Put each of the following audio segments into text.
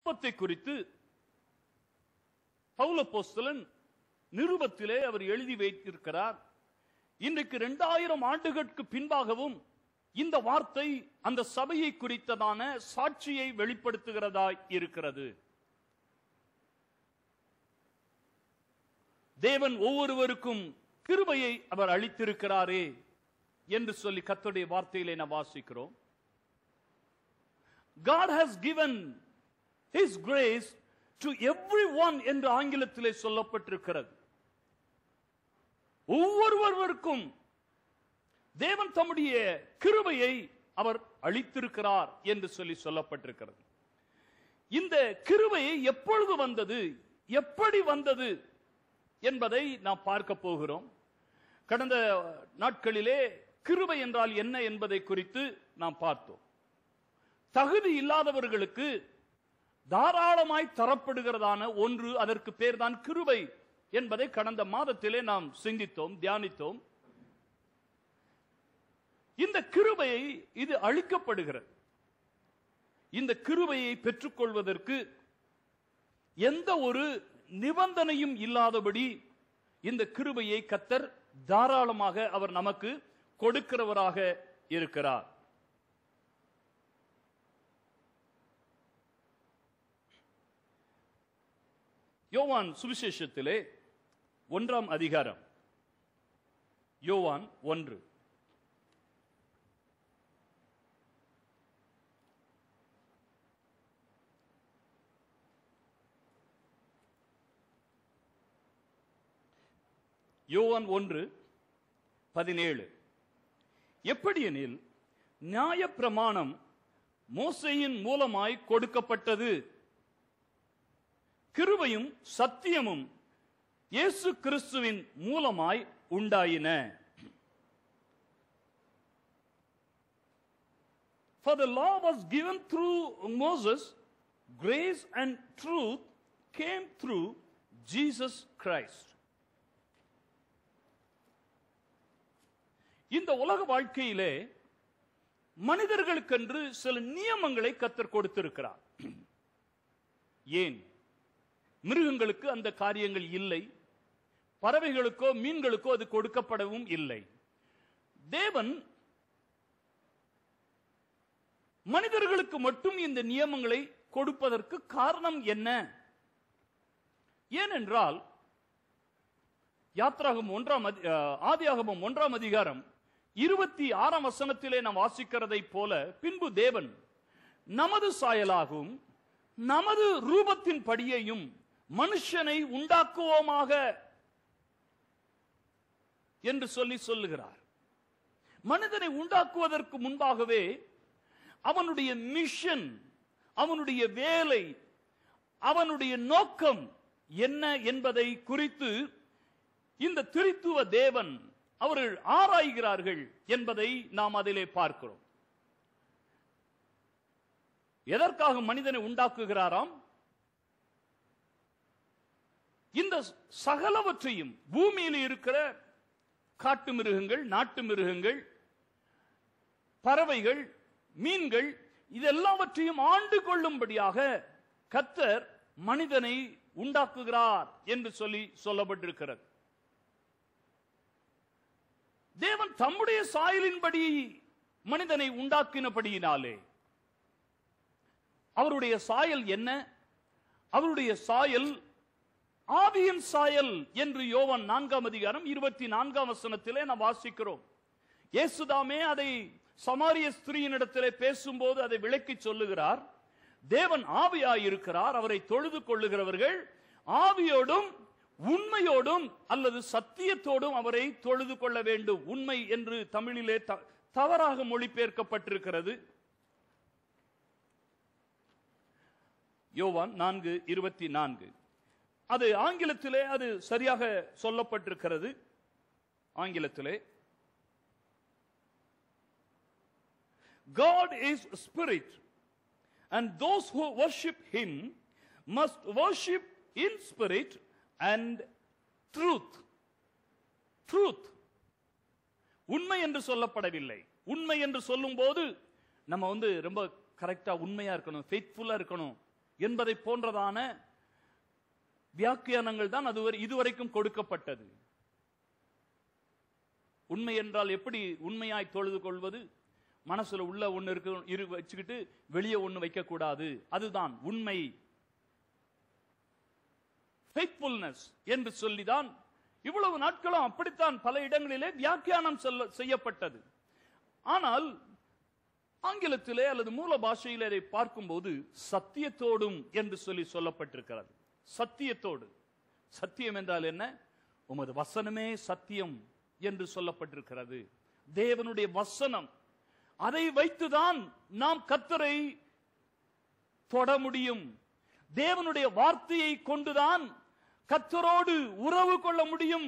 பாவத்தை குறித்து பவுல் அப்போஸ்தலன் நிருபத்திலே அவர் எழுதி வைத்திருக்கிறார். இன்றைக்கு 2000 ஆண்டுகளுக்கு பின்பாகவும் இந்த வார்த்தை அந்த சபையை குறித்ததான சாட்சியை வெளிப்படுத்துகிறதாய் இருக்கிறது. தேவன் ஒவ்வொருவருக்கும் கிருபையை அவர் அளித்திருக்கிறாரே என்று சொல்லி கர்த்தருடைய வார்த்தையிலே நாம் வாசிக்கிறோம். God has given His grace to everyone என்று ஆங்கிலத்திலே சொல்லப்பட்டிருக்கிறது. ஒவ்வொருவருக்கும் தேவன் தம்முடைய கிருபையை அவர் அளித்திருக்கிறார் என்று சொல்லி சொல்லப்பட்டிருக்கிறது. இந்த கிருபையை எப்பொழுது வந்தது, எப்படி வந்தது என்பதை நாம் பார்க்க போகிறோம். கடந்த நாட்களிலே கிருபை என்றால் என்ன என்பதை குறித்து நாம் பார்த்தோம். தகுதி இல்லாதவர்களுக்கு தாராளமாய் தரப்படுகிறதான ஒன்று, அதற்கு பேர்தான் கிருபை என்பதை கடந்த மாதத்திலே நாம் சிந்தித்தோம், தியானித்தோம். இந்த கிருபையை இது அளிக்கப்படுகிறது. இந்த கிருபையை பெற்றுக்கொள்வதற்கு எந்த ஒரு நிபந்தனையும் இல்லாதபடி இந்த கிருபையை கர்த்தர் தாராளமாக அவர் நமக்கு கொடுக்கிறவராக இருக்கிறார். யோவான் சுவிசேஷத்திலே 1ஆம் அதிகாரம், யோவான் 1. யோவான் 1:17. எப்படியெனில் நியாயப்பிரமாணம் மோசேயின் மூலமாய் கொடுக்கப்பட்டது, கிருபையும் சத்தியமும் இயேசு கிறிஸ்துவின் மூலமாய் உண்டாயின. For the law was given through Moses, grace and truth came through Jesus Christ. இந்த உலக வாழ்க்கையிலே மனிதர்களுக்கென்று சில நியமங்களை கர்த்தர் கொடுத்திருக்கிறார். ஏன்? மிருகங்களுக்கு அந்த காரியங்கள் இல்லை, பறவைகளுக்கோ மீன்களுக்கோ அது கொடுக்கப்படவும் இல்லை. தேவன் மனிதர்களுக்கு மட்டும் இந்த நியமங்களை கொடுப்பதற்கு காரணம் என்ன? ஏனென்றால் ஆதியாகமம் 1ஆம் அதிகாரம் 26ஆம் வசனத்திலே நாம் வாசிக்கிறதை போல, பின்பு தேவன் நமது சாயலாகவும் நமது ரூபத்தின் படியையும் மனுஷனை உண்டாக்குவோமாக என்று சொல்லுகிறார். மனிதனை உண்டாக்குவதற்கு முன்பாகவே அவனுடைய மிஷன், அவனுடைய வேலை, அவனுடைய நோக்கம் என்ன என்பதை குறித்து இந்த திரித்துவ தேவன் அவர்கள் ஆராய்கிறார்கள் என்பதை நாம் அதிலே பார்க்கிறோம். எதற்காக மனிதனை உண்டாக்குகிறாராம்? இந்த சகலவற்றையும், பூமியில் இருக்கிற காட்டு மிருகங்கள், நாட்டு மிருகங்கள், பறவைகள், மீன்கள், இதெல்லாவற்றையும் ஆண்டு கொள்ளும்படியாக கர்த்தர் மனிதனை உண்டாக்குகிறார் என்று சொல்லப்பட்டிருக்கிறது. தேவன் தம்முடைய சாயலின்படி மனிதனை உண்டாக்கினபடியினாலே, அவருடைய சாயல் என்ன? அவருடைய சாயல் ஆவியின் சாயல் என்று யோவான் 4ஆம் அதிகாரம் 24ஆம் வசனத்திலே நாம் வாசிக்கிறோம். இயேசுதாமே அதை சமாரிய ஸ்திரீயினிடத்திலே பேசும்போது அதை விளக்கி சொல்லுகிறார். தேவன் ஆவியாயிருக்கிறார், அவரை தொழுது கொள்ளுகிறவர்கள் ஆவியோடும் உண்மையோடும் அல்லது சத்தியத்தோடும் அவரை தொழுது கொள்ள வேண்டும். உண்மை என்று தமிழிலே தவறாக மொழிபெயர்க்கப்பட்டிருக்கிறது. யோவான் 4:24. அது ஆங்கிலத்திலே அது சரியாக சொல்லப்பட்டிருக்கிறது. ஆங்கிலத்திலே God is spirit and those who worship him must worship in spirit and truth. உண்மை என்று சொல்லப்படவில்லை. உண்மை என்று சொல்லும் போது நம்ம ரொம்ப கரெக்டா உண்மையா இருக்கணும், ஃபெய்த்ஃபுல்லா இருக்கணும் என்பதை போன்றதான வியாக்கியானங்கள் தான் இதுவரைக்கும் கொடுக்கப்பட்டது. உண்மை என்றால் எப்படி உண்மையாய் தொழுது கொள்வது? மனசுல உள்ள ஒண்ணு இருக்கு வச்சுக்கிட்டு வெளியே ஒண்ணு வைக்க கூடாது. அதுதான் உண்மை. ஃபெய்த்ஃபுல்னஸ் என்று சொல்லிதான் இவ்வளவு நாட்களும் அப்படித்தான் பல இடங்களிலே வியாக்கியானம் செய்யப்பட்டது. ஆனால் ஆங்கிலத்திலே அல்லது மூல பாஷையிலே அதை பார்க்கும்போது சத்தியத்தோடும் என்று சொல்லப்பட்டிருக்கிறது. சத்தியத்தோடு. சத்தியம் என்றால் என்ன? உமது வசனமே சத்தியம் என்று சொல்லப்பட்டிருக்கிறது. தேவனுடைய வசனம், அதை வைத்துதான் நாம் கர்த்தரை தொட முடியும். தேவனுடைய வார்த்தையை கொண்டுதான் கர்த்தரோடு உறவு கொள்ள முடியும்.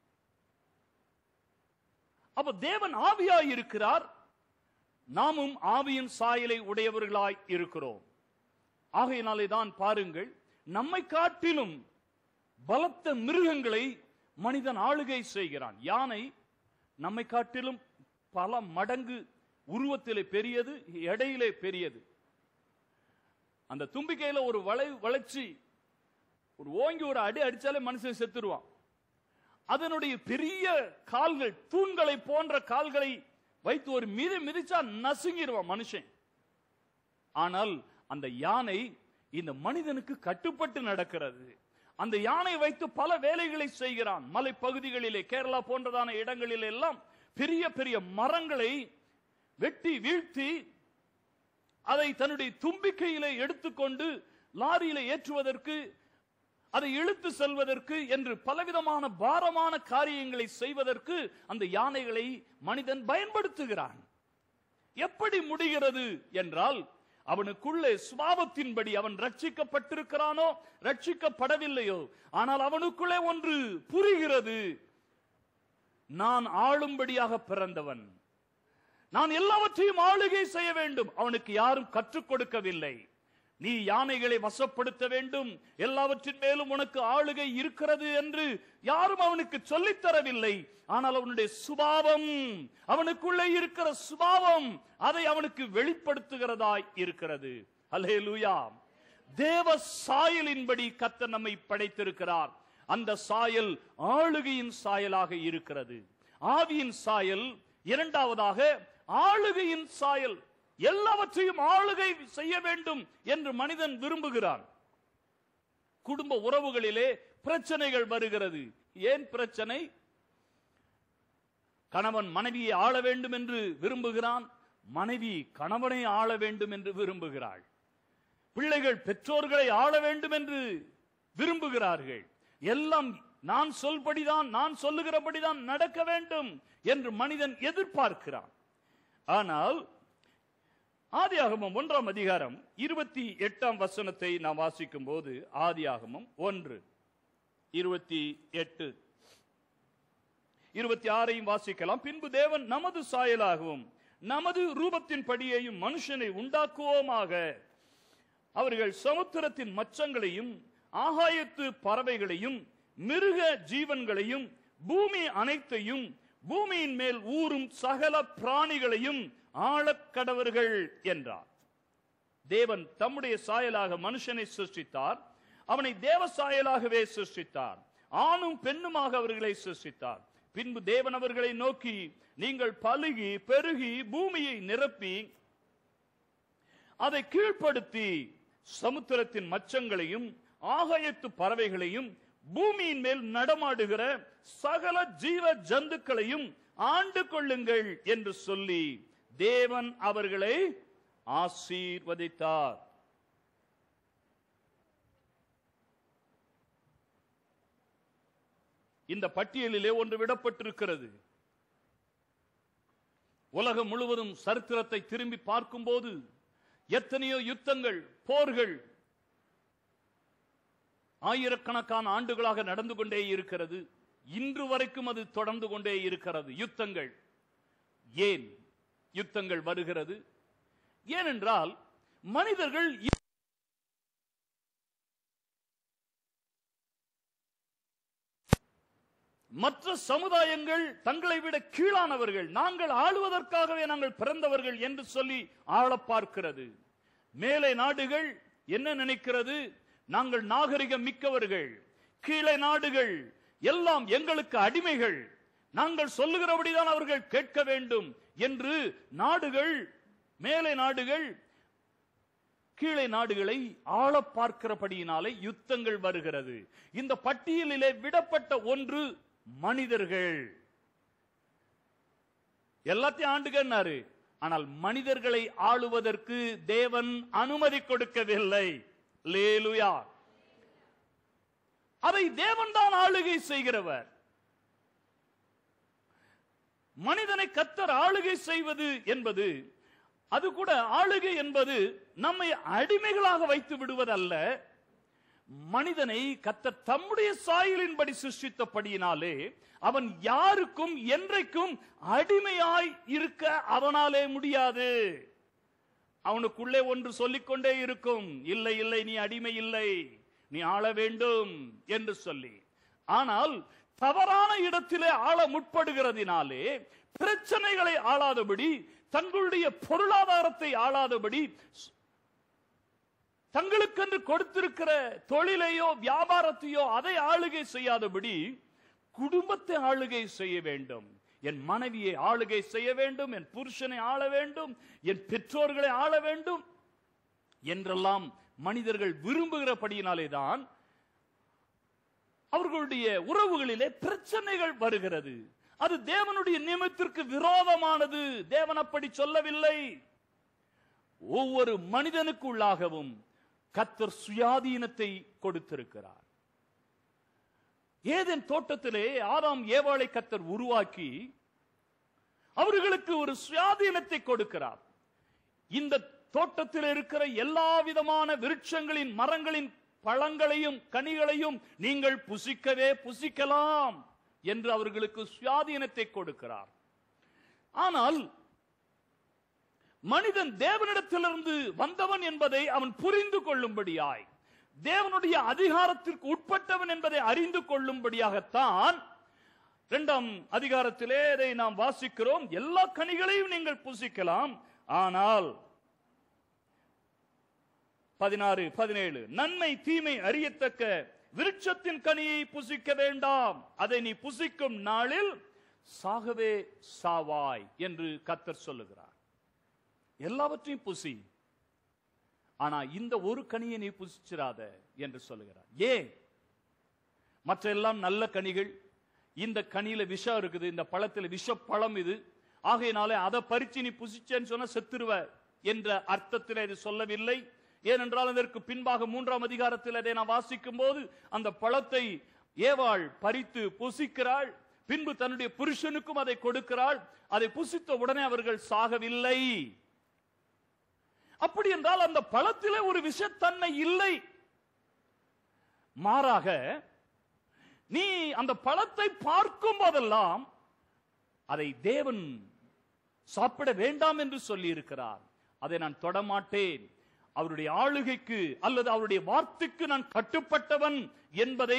அப்ப தேவன் ஆவியாய் இருக்கிறார், நாமும் ஆவியின் சாயலை உடையவர்களாய் இருக்கிறோம். ஆகையினாலே தான் பாருங்கள், நம்மை காட்டிலும் பலத்த மிருகங்களை மனிதன் ஆளுகை செய்கிறான். யானை நம்மை காட்டிலும் பல மடங்கு உருவத்திலே பெரியது, எடையிலே பெரியது. அந்த தும்பிக்கையில ஒரு வளைச்சி ஒரு ஓங்கி ஒரு அடி அடிச்சாலே மனுஷன் செத்துருவான். அதனுடைய பெரிய கால்கள், தூண்களை போன்ற கால்களை வைத்து ஒரு மிதிச்சா நசுங்கிடுவான் மனுஷன். ஆனால் அந்த யானை இந்த மனிதனுக்கு கட்டுப்பட்டு நடக்கிறது. அந்த யானை வைத்து பல வேலைகளை செய்கிறான். மலை பகுதிகளிலே, கேரளா போன்றதான இடங்களில் எல்லாம் பெரிய பெரிய மரங்களை வெட்டி வீழ்த்தி அதை தன்னுடைய தும்பிக்கையிலே எடுத்துக்கொண்டு லாரியில ஏற்றுவதற்கு, அதை இழுத்து செல்வதற்கு என்று பலவிதமான பாரமான காரியங்களை செய்வதற்கு அந்த யானைகளை மனிதன் பயன்படுத்துகிறான். எப்படி முடிகிறது என்றால், அவனுக்குள்ளே சுபாவத்தின்படி அவன் ரட்சிக்கப்பட்டிருக்கிறானோ ரட்சிக்கப்படவில்லையோ, ஆனால் அவனுக்குள்ளே ஒன்று புரிகிறது. நான் ஆளும்படியாக பிறந்தவன், நான் எல்லாவற்றையும் ஆளுகை செய்ய வேண்டும். அவனுக்கு யாரும் கற்றுக் கொடுக்கவில்லை. நீ யானைகளை வசப்படுத்த வேண்டும், எல்லாவற்றின் மேலும் உனக்கு ஆளுகை இருக்கிறது என்று யாரும் அவனுக்கு சொல்லித் தரவில்லை. ஆனால் அவனுடைய சுபாவம், அவனுக்குள்ளே இருக்கிற சுபாவம் அதை அவனுக்கு வெளிப்படுத்துகிறதாய் இருக்கிறது. அல்லேலூயா. தேவ சாயலின்படி கர்த்தர் நம்மை படைத்திருக்கிறார். அந்த சாயல் ஆளுகையின் சாயலாக இருக்கிறது. ஆவியின் சாயல் இரண்டாவதாக ஆளுகையின் சாயல். எல்லாவற்றையும் ஆளுகை செய்ய வேண்டும் என்று மனிதன் விரும்புகிறான். குடும்ப உறவுகளிலே பிரச்சனைகள் வருகிறது. ஏன் பிரச்சனை? கணவன் மனைவியை ஆள வேண்டும் என்று விரும்புகிறான், மனைவி கணவனை ஆள வேண்டும் என்று விரும்புகிறாள். பிள்ளைகள் பெற்றோர்களை ஆள வேண்டும் என்று விரும்புகிறார்கள். எல்லாம் நான் சொல்படிதான், நான் சொல்லுகிறபடிதான் நடக்க வேண்டும் என்று மனிதன் எதிர்பார்க்கிறான். ஆனால் ஆதியாகமம் 1ஆம் அதிகாரம் 28ஆம் வசனத்தை நாம் வாசிக்கும் போது, ஆதியாகமம் 1:28, 26 வாசிக்கலாம். பின்பு தேவன் நமது சாயலாகவும் நமது ரூபத்தின் படியையும் மனுஷனை உண்டாக்குவோமாக, அவர்கள் சமுத்திரத்தின் மச்சங்களையும் ஆகாயத்து பறவைகளையும் மிருக ஜீவன்களையும் பூமி அனைத்தையும் பூமியின் மேல் ஊறும் சகல பிராணிகளையும் ஆளக்கடவர்கள் என்றார். தேவன் தம்முடைய சாயலாக மனுஷனை சிருஷ்டித்தார். அவனை தேவ சாயலாகவே சிருஷ்டித்தார். ஆணும் பெண்ணுமாக அவர்களை சிருஷ்டித்தார். பின்பு தேவன் அவர்களை நோக்கி, நீங்கள் பலுகி பெருகி பூமியை நிரப்பி அதை கீழ்ப்படுத்தி சமுத்திரத்தின் மச்சங்களையும் ஆகாயத்து பறவைகளையும் பூமியின் மேல் நடமாடுகிற சகல ஜீவ ஜந்துக்களையும் ஆண்டு கொள்ளுங்கள் என்று சொல்லி தேவன் அவர்களை ஆசீர்வதித்தார். இந்த பட்டியலிலே ஒன்று விடப்பட்டிருக்கிறது. உலகம் முழுவதும் சரித்திரத்தை திரும்பி பார்க்கும்போது எத்தனையோ யுத்தங்கள், போர்கள் ஆயிரக்கணக்கான ஆண்டுகளாக நடந்து கொண்டே இருக்கிறது. இன்று வரைக்கும் அது தொடர்ந்து கொண்டே இருக்கிறது. யுத்தங்கள். ஏன் யுத்தங்கள் வருகிறது? ஏனென்றால் மனிதர்கள் மற்ற சமுதாயங்கள் தங்களை விட கீழானவர்கள், நாங்கள் ஆளுவதற்காகவே நாங்கள் பிறந்தவர்கள் என்று சொல்லி ஆள பார்க்கிறது. மேலை நாடுகள் என்ன நினைக்கிறது? நாங்கள் நாகரிகம் மிக்கவர்கள், கீழே நாடுகள் எல்லாம் எங்களுக்கு அடிமைகள், நாங்கள் சொல்லுகிறபடிதான் அவர்கள் கேட்க வேண்டும் என்று நாடுகள், மேலை நாடுகள் கீழே நாடுகளை ஆள பார்க்கிறபடியினாலே யுத்தங்கள் வருகிறது. இந்த பட்டியலிலே விடப்பட்ட ஒன்று மனிதர்கள். எல்லாத்தையும் ஆண்டுகிறாரு, ஆனால் மனிதர்களை ஆளுவதற்கு தேவன் அனுமதி கொடுக்கவில்லை. அல்லேலூயா. அதை தேவன் தான் ஆளுகை செய்கிறவர். மனிதனை கர்த்தர் ஆளுகை செய்வது என்பது, அது கூட ஆளுகை என்பது நம்மை அடிமைகளாக வைத்து விடுவதல்ல. மனிதனை கர்த்தர் தம்முடைய சாயலின்படி சிருஷ்டித்தபடியினாலே அவன் யாருக்கும் என்றைக்கும் அடிமையாய் இருக்க அவனாலே முடியாது. அவனுக்குள்ளே ஒன்று சொல்லிக்கொண்டே இருக்கும், இல்லை இல்லை நீ அடிமை இல்லை, நீ ஆள வேண்டும் என்று சொல்லி. ஆனால் தவறான இடத்திலே ஆள முற்படுகிறதினாலே பிரச்சனைகளை ஆளாதபடி, தங்களுடைய பொருளாதாரத்தை ஆளாதபடி, தங்களுக்கென்று கொடுத்திருக்கிற தொழிலையோ வியாபாரத்தையோ அதை ஆளுகை செய்யாதபடி குடும்பத்தை ஆளுகை செய்ய வேண்டும். என் மனைவியை ஆளுகை செய்ய வேண்டும், என் புருஷனை ஆள வேண்டும், என் பெற்றோர்களை ஆள வேண்டும் என்றெல்லாம் மனிதர்கள் விரும்புகிறபடியினாலே தான் அவர்களுடைய உறவுகளிலே பிரச்சனைகள் வருகிறது. அது தேவனுடைய நியமத்திற்கு விரோதமானது. தேவன் அப்படி சொல்லவில்லை. ஒவ்வொரு மனிதனுக்குள்ளாகவும் கர்த்தர் சுயாதீனத்தை கொடுத்திருக்கிறார். ஏதேன் தோட்டத்திலே ஆதாம் ஏவாளை கர்த்தர் உருவாக்கி அவர்களுக்கு ஒரு சுயாதீனத்தை கொடுக்கிறார். இந்த தோட்டத்தில் இருக்கிற எல்லா விதமான விருட்சங்களின் மரங்களின் பழங்களையும் கனிகளையும் நீங்கள் புசிக்கவே புசிக்கலாம் என்று அவர்களுக்கு சுயாதீனத்தை கொடுக்கிறார். ஆனால் மனிதன் தேவனிடத்திலிருந்து வந்தவன் என்பதை அவன் புரிந்து கொள்ளும்படியாய், தேவனுடைய அதிகாரத்திற்கு உட்பட்டவன் என்பதை அறிந்து கொள்ளும்படியாகத்தான் 2ஆம் அதிகாரத்திலே இதை நாம் வாசிக்கிறோம். எல்லா கனிகளையும் நீங்கள் புசிக்கலாம், ஆனால் 16, 17 நன்மை தீமை அறியத்தக்க விருட்சத்தின் கனியை புசிக்க வேண்டாம், அதை நீ புசிக்கும் நாளில் சாகவே சாவாய் என்று கர்த்தர் சொல்லுகிறார். எல்லாவற்றையும் புசி, ஆனா இந்த ஒரு கனியை நீ புசிச்சிராத என்று சொல்லுகிறார். ஏன்? மற்ற எல்லாம் நல்ல கனிகள், இந்த கனியில விஷம் இருக்குது, இந்த பழத்துல விஷ பழம் இது, ஆகையினாலே அதை பறிச்சு நீ புசிச்சேன்னு சொன்னா செத்துருவ என்ற அர்த்தத்தில் இது சொல்லவில்லை. ஏனென்றால் அதற்கு பின்பாக 3ஆம் அதிகாரத்தில் அதை நான் வாசிக்கும் போது அந்த பழத்தை ஏவாள் பறித்து புசிக்கிறாள், பின்பு தன்னுடைய புருஷனுக்கும் அதை கொடுக்கிறாள். அதை புசித்த உடனே அவர்கள் சாகவில்லை. அப்படி என்றால் அந்த பழத்திலே ஒரு விஷத்தன்மை இல்லை. மாறாக நீ அந்த பழத்தை பார்க்கும் போதெல்லாம் அதை தேவன் சாப்பிட வேண்டாம் என்று சொல்லி இருக்கிறார். அதை நான் தொடமாட்டேன், அவருடைய ஆளுகைக்கு அல்லது அவருடைய வார்த்தைக்கு நான் கட்டுப்பட்டவன் என்பதை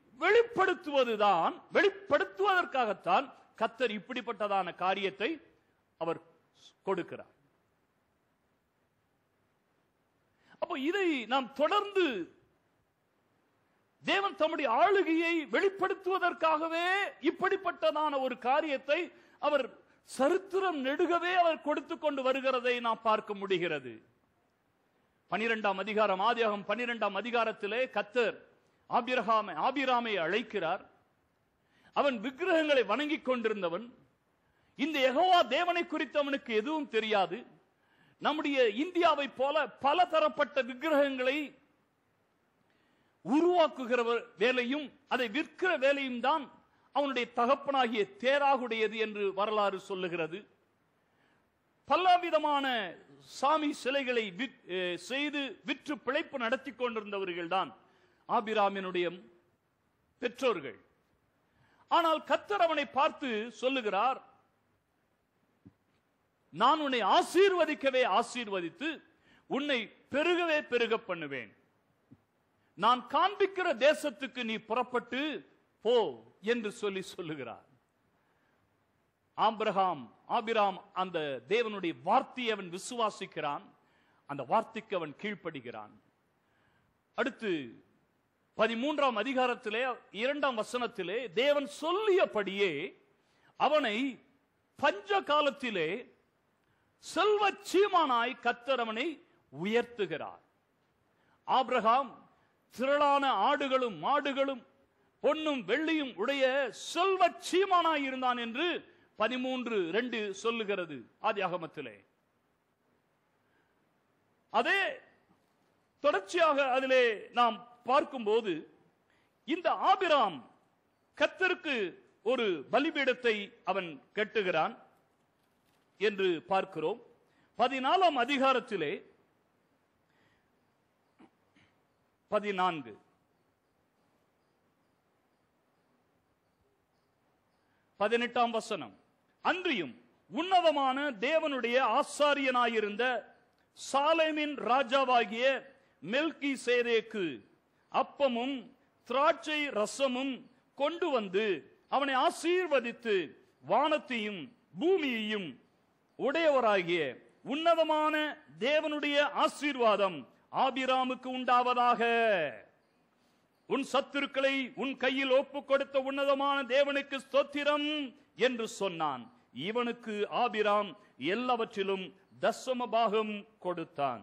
வெளிப்படுத்துவதற்காகத்தான் கர்த்தர் இப்படிப்பட்டதான காரியத்தை அவர் கொடுக்கிறார். அப்போ இதை நாம் தொடர்ந்து தேவன் தம்முடைய ஆளுகையை வெளிப்படுத்துவதற்காகவே இப்படிப்பட்டதான ஒரு காரியத்தை அவர் சரித்திரம் நெடுகவே அவர் கொடுத்து கொண்டு வருகிறதை நாம் பார்க்க முடிகிறது. 12ஆம் அதிகாரம், ஆதியாகமம் 12ஆம் அதிகாரத்திலே கர்த்தர் ஆபிராமை அழைக்கிறார். அவன் விக்கிரகங்களை வணங்கிக் கொண்டிருந்தவன். இந்த யெகோவா தேவனை குறித்து அவனுக்கு எதுவும் தெரியாது. நம்முடைய இந்தியாவை போல பல தரப்பட்ட விக்கிரகங்களை உருவாக்குகிற வேலையும் அதை விற்கிற வேலையும் தான் அவனுடைய தகப்பனாகிய தேராகுடையது என்று வரலாறு சொல்லுகிறது. பலவிதமான சாமி சிலைகளை செய்து விற்று பிழைப்பு நடத்தி கொண்டிருந்தவர்கள் தான் ஆபிராமினுடைய பெற்றோர்கள். ஆனால் கர்த்தர் அவனை பார்த்து சொல்லுகிறார், நான் உன்னை ஆசீர்வதிக்கவே ஆசீர்வதித்து உன்னை பெருகவே பெருக பண்ணுவேன். நான் காண்பிக்கிற தேசத்துக்கு நீ புறப்பட்டு போ என்று சொல்லுகிறார். ஆபிராம் அந்த தேவனுடைய வார்த்தையை அவன் விசுவாசிக்கிறான், அந்த வார்த்தைக்கு அவன் கீழ்ப்படுகிறான். அடுத்து 13ஆம் அதிகாரத்திலே 2ஆம் வசனத்திலே தேவன் சொல்லியபடியே அவனை பஞ்ச காலத்திலே செல்வ சீமானாய் கர்த்தர் அவனை உயர்த்துகிறார். ஆபிரகாம் திரளான ஆடுகளும் மாடுகளும் பொன்னும் வெள்ளியும் உடைய செல்வ சீமானாய் இருந்தான் என்று 13:2 சொல்லுகிறது ஆதியாகமத்திலே. அதே தொடர்ச்சியாக அதிலே நாம் பார்க்கும்போது இந்த ஆபிராம் கர்த்தருக்கு ஒரு பலிபீடத்தை அவன் கட்டுகிறான் என்று பார்க்கிறோம். 14ஆம் அதிகாரத்திலே 14 18ஆம் வசனம். அன்றியும் உன்னதமான தேவனுடைய ஆசாரியனாயிருந்த சாலேமின் ராஜாவாகிய மெல்கிசேதேக்கு அப்பமும் திராட்சை ரசமும் கொண்டு வந்து அவனை ஆசீர்வதித்து வானத்தையும் பூமியையும் உடையவராகிய உன்னதமான தேவனுடைய ஆசீர்வாதம் ஆபிராமுக்கு உண்டாவதாக. உன் சத்துருக்களை உன் கையில் ஒப்பு கொடுத்த உன்னதமான தேவனுக்கு ஸ்தோத்திரம் என்று சொன்னான். இவனுக்கு ஆபிராம் எல்லாவற்றிலும் தசம பாகம் கொடுத்தான்.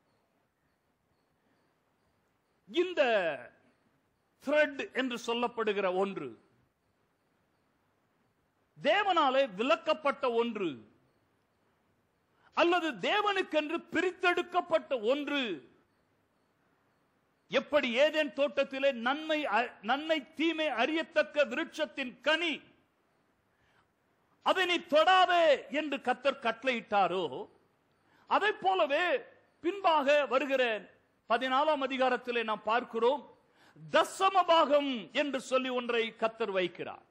இந்த த்ரெட் என்று சொல்லப்படுகிற ஒன்று தேவனாலே விலக்கப்பட்ட ஒன்று அல்லது தேவனுக்கென்று பிரித்தெடுக்கப்பட்ட ஒன்று. எப்படி ஏதேன் தோட்டத்திலே நன்மை தீமை அறியத்தக்க விருட்சத்தின் கனி அதை நீ தொடாதே என்று கர்த்தர் கட்டளையிட்டாரோ, அதை போலவே பின்பாக வருகிற 14ஆம் அதிகாரத்திலே நாம் பார்க்கிறோம், தசம பாகம் என்று சொல்லி ஒன்றை கர்த்தர் வைக்கிறார்.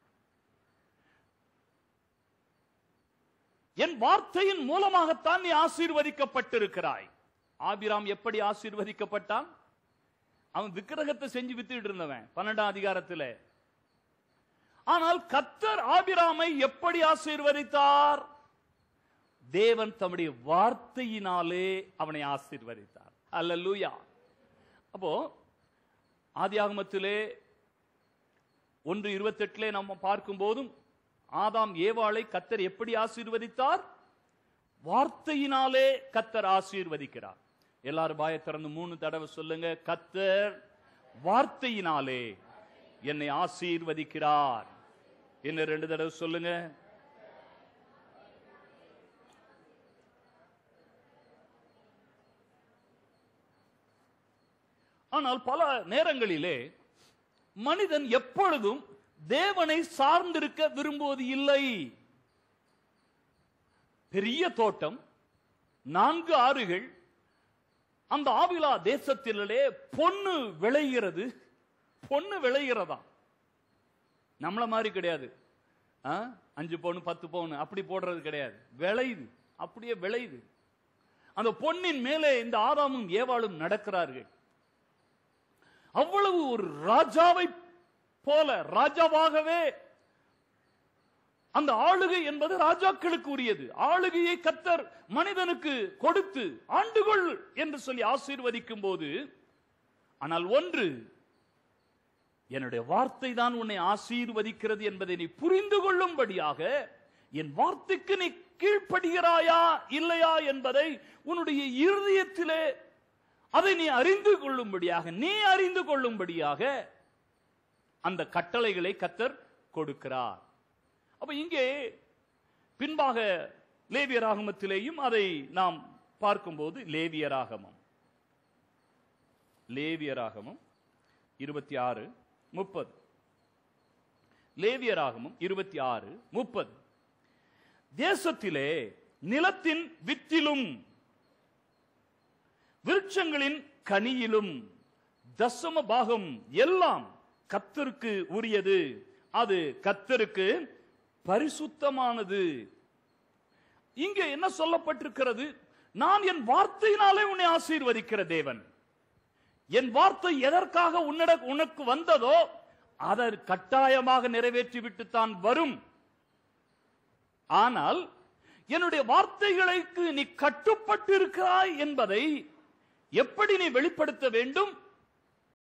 என் வார்த்தையின் மூலமாகத்தான் நீ ஆசீர்வதிக்கப்பட்டிருக்கிறாய். ஆபிராம் எப்படி ஆசீர்வதிக்கப்பட்டான்? அவன் விக்கிரகத்தை செஞ்சு வித்துட்டு இருந்தவன் 12ஆம் அதிகாரத்தில். ஆனால் கர்த்தர் ஆபிராமை எப்படி ஆசீர்வதித்தார்? தேவன் தம்முடைய வார்த்தையினாலே அவனை ஆசீர்வதித்தார். அல்லேலூயா. அப்போ ஆதியாகமத்திலே 1:28 நம்ம பார்க்கும் போதும் ஆதாம் ஏவாளை கர்த்தர் எப்படி ஆசீர்வதித்தார்? வார்த்தையினாலே கர்த்தர் ஆசீர்வதிக்கிறார். எல்லாரும் வாயை திறந்து 3 தடவை சொல்லுங்க, கர்த்தர் வார்த்தையினாலே என்னை ஆசீர்வதிக்கிறார். என்ன 2 தடவை சொல்லுங்க. ஆனால் பல நேரங்களிலே மனிதன் எப்பொழுதும் தேவனை சார்ந்திருக்க விரும்புவது இல்லை. பெரிய தோட்டம், 4 ஆறுகள், அந்த ஆவிலா தேசத்திலே பொன்னு விளைகிறது. பொன்னு விளைகிறதா? நம்மள மாதிரி கிடையாது. 5 பவுன் 10 பவுன் அப்படி போடுறது கிடையாது. விளையுது, அப்படியே விளையுது. அந்த பொன்னின் மேலே இந்த ஆதாமும் ஏவாளும் நடக்கிறார்கள். அவ்வளவு ஒரு ராஜாவை போல, ராஜாவாகவே அந்த ஆளுகை என்பது ராஜாக்களுக்கு உரியது. ஆளுகையை கர்த்தர் மனிதனுக்கு கொடுத்து ஆண்டுகொள் என்று சொல்லி ஆசீர்வதிக்கும் போது, ஆனால் ஒன்று, என்னுடைய வார்த்தை தான் உன்னை ஆசீர்வதிக்கிறது என்பதை நீ புரிந்து கொள்ளும்படியாக என் வார்த்தைக்கு நீ கீழ்ப்படுகிறாயா இல்லையா என்பதை உன்னுடைய இருதயத்திலே அதை நீ அறிந்து கொள்ளும்படியாக அந்த கட்டளைகளை கர்த்தர் கொடுக்கிறார். அப்ப இங்கே பின்பாக லேவியராகமத்திலேயும் அதை நாம் பார்க்கும்போது, லேவியராகமம் 26:30, லேவியராகமம் 26:30, தேசத்திலே நிலத்தின் வித்திலும் விருட்சங்களின் கனியிலும் தசம பாகம் எல்லாம் கர்த்தருக்கு உரியது, அது கர்த்தருக்கு பரிசுத்தமானது. இங்கே என்ன சொல்லப்பட்டிருக்கிறது? நான் என் வார்த்தையினாலே உன்னை ஆசீர்வதிக்கிற தேவன். என் வார்த்தை எதற்காக உனக்கு வந்ததோ அதை கட்டாயமாக நிறைவேற்றிவிட்டு தான் வரும். ஆனால் என்னுடைய வார்த்தைகளுக்கு நீ கட்டுப்பட்டு இருக்கிறாய் என்பதை எப்படி நீ வெளிப்படுத்த வேண்டும்?